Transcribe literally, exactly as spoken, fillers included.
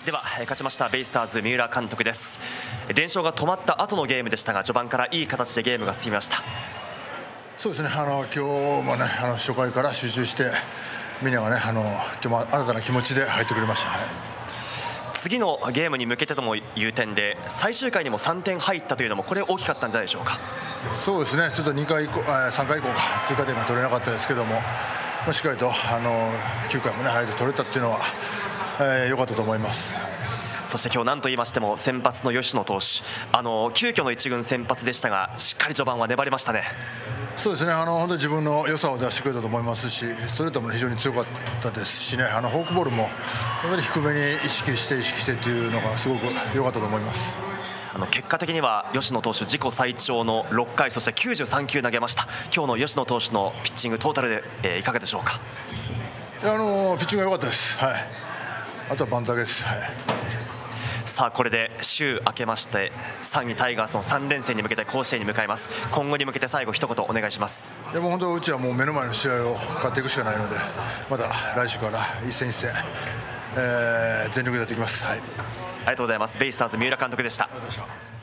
では勝ちましたベイスターズ三浦監督です。連勝が止まった後のゲームでしたが、序盤からいい形でゲームが進みました。 そうですね、あの今日もね、あの初回から集中してみんながね、あの今日も新たな気持ちで入ってくれました。はい、 次のゲームに向けてともいう点で、最終回にもさんてん入ったというのもこれ大きかったんじゃないでしょうか。そうですね、ちょっとにかい以降、さんかい以降か追加点が取れなかったですけども、しっかりとあのきゅうかいもね入って取れたっていうのは良、えー、かったと思います。 そして今日何と言いましても先発の吉野投手、あの急遽の一軍先発でしたが、しっかり序盤は粘りましたね。 そうですね、あの本当に自分の良さを出してくれたと思いますし、ストレートも非常に強かったですしね、あのフォークボールもやっぱり低めに意識して意識してというのがすごく良かったと思います。 あの結果的には吉野投手自己最長のろっかい、そしてきゅうじゅうさんきゅう投げました。今日の吉野投手のピッチングトータルで、えー、いかがでしょうか。 いや、あのピッチングが良かったです。はい、あとはバントだけです。はい、 さあこれで週明けましてさんいタイガースのさんれんせんに向けて甲子園に向かいます。今後に向けて最後一言お願いします。 いや、もう本当うちはもう目の前の試合を勝っていくしかないので、また来週から一戦一戦、えー、全力でやっていきます。はい、 ありがとうございます。ベイスターズ三浦監督でした。 ありがとうございました。